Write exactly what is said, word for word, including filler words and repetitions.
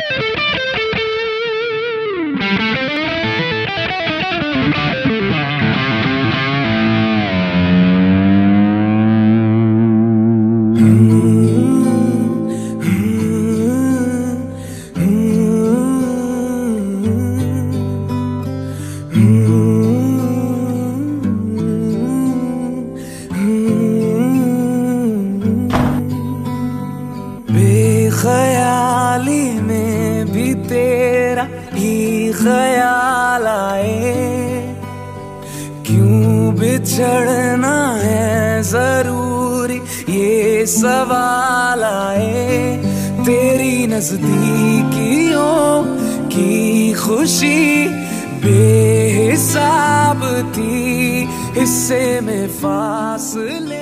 बेख्याली में भी तेरा ही ख्याल आए, क्यों बिछड़ना है जरूरी ये सवाल आए। तेरी नजदीकियों की खुशी बेहिसाब थी, हिस्से में फासले